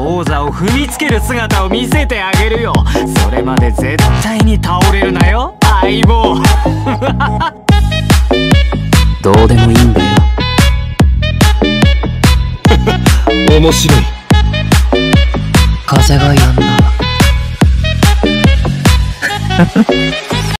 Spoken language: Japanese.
王座を踏みつける姿を見せてあげるよ。それまで絶対に倒れるなよ相棒。 どうでもいいんだよ。 面白い。 風がやんだ。